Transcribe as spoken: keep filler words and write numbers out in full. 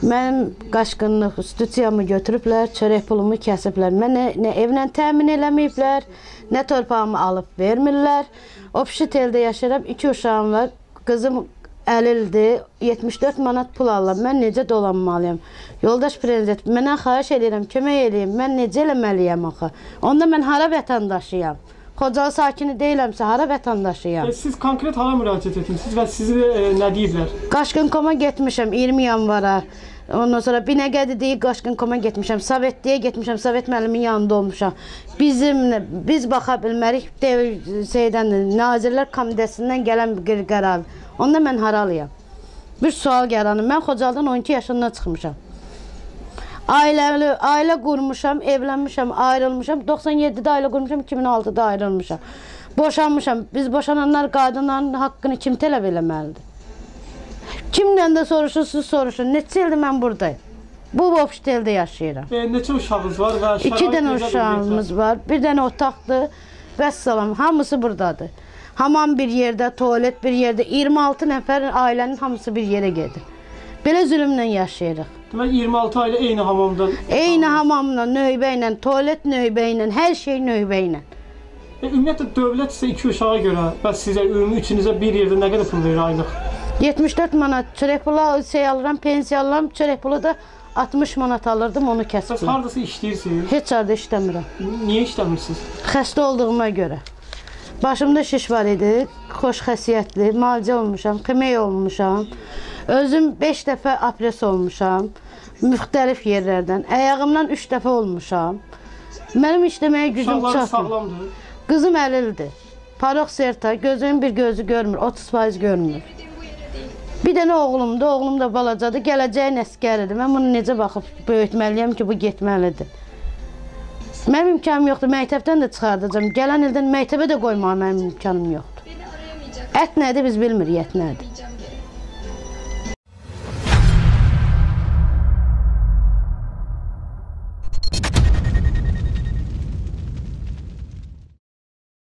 Mənim qaçqınlıq institusiyamı götürüblər, çörək pulumu kəsiblər. Mən nə, nə evlə təmin eləməyiblər, nə torpağımı alıb vermirlər. Obşiteldə yaşayıram, iki uşağım var. Qızım əlildir, yetmiş dörd manat pul alırım. Mən necə dolanmalıyam? Yoldaş prezident, mənə xahiş edirəm, kömək edeyim. Mən necə eləməliyəm axı? Onda mən hara vətəndaşıyam? Xocalı sakini deyiləmsə, hara vətəndaşıyam? E, siz konkret hara müraciət etmişsiniz və sizi e, nə deyiblər? Qaçqınkoma getmişəm iyirmi yanvara. Ondan sonra Binəqədi deyil, Qaçqınkoma getmişəm. Sovetliyə getmişəm, Sovet müəllimin yanında olmuşam. Bizim, biz baxa bilmərik, şeydən, Nazirlər Komitəsindən gələn bir qərar. Onda mən haralıyam? Bir sual gəranım. Mən Xocalıdan on iki yaşından çıxmışam. Ailəli, ailə qurmuşam, evlənmişəm, ayrılmışam. doxsan yeddidə ailə qurmuşam, iki min altıda ayrılmışam. Boşanmışam. Biz boşananlar qadınların haqqını kim tələb eləməlidir? Kimdən də soruşursunuz, soruşun. Neçə ildir mən buradayım? Bu obşteldə yaşayıram. E, neçə uşağınız var? Və İki dənə uşağımız var. Bir dənə otaqdır. Vəssalam, hamısı buradadır. Hamam bir yerdə, tualet bir yerdə. iyirmi altı nəfər ailənin hamısı bir yerə gedir. Belə zülümlə yaşayırıq. Demək iyirmi altı ailə eyni hamamdan. Eyni hamamla, növbə ilə, tualet növbə ilə, hər şey növbə ilə. E, ümumiyyətlə dövlət sizə iki uşağa görə və sizə ümumi üçünüzə bir yerdə nə qədər pul verir aylıq? yetmiş dörd manat çörək pulu şey alıram, pensiya alıram, çörək pulu da altmış manat alırdım, onu kəsiblər. Siz hardasa işləyirsiniz? Heç harda işləmirəm. Niyə işləmirsiniz? Xəstə olduğuma görə. Başımda şiş var idi, xoş xəsiyyətli, müalicə olmuşam, xemək olmuşam. Özüm beş dəfə apres olmuşam, müxtəlif yerlərdən. Əyağımdan üç dəfə olmuşam. Mənim işləməyə gücüm çatmır. Sağlamdır. Qızım əlildir. Paroxserta, gözünün bir gözü görmür, otuz faiz görmür. Bir dənə oğlumdur, oğlum da balacadır, gələcəyin əskəridir. Mən bunu necə baxıb böyütməliyəm ki, bu getməlidir. Mənim imkanım yoxdur, məktəbdən də çıxardacağım. Gələn ildən məktəbə də qoymağa mənim imkanım yoxdur. Ət nədir biz bilmirik, ət nədir.